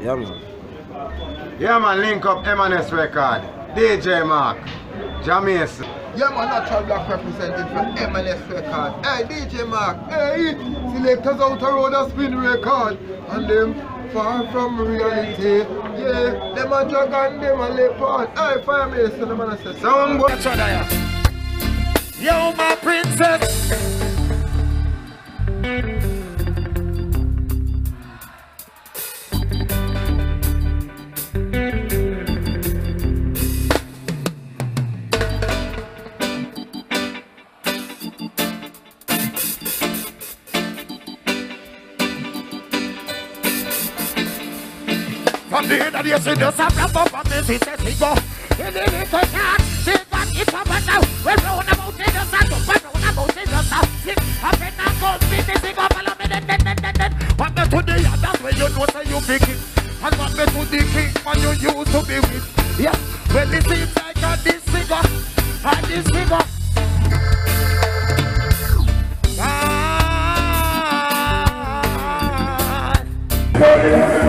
Yeah, man. Yeah, man, link up M&S record. DJ Mark. Jameson. Yeah, man, Natural Black represented for M&S record. Hey, DJ Mark. Hey, selectors out the road a spin record. And them far from reality. Yeah, them a dragon, them a leopard. Hey, fire me, so them a say, sound boy. Yo, my princess. From the end of the year, she does have a bump on this, he says he go. In the little yard, she got it up and down. We're round about in the south, we're round about in the south. Sing up in the cold, me go, follow me, then. What me to the yard, that's where you know say you be king. And what me to the king, when you used to be with. Yeah, well it seems like this figure, and this figure. Ah.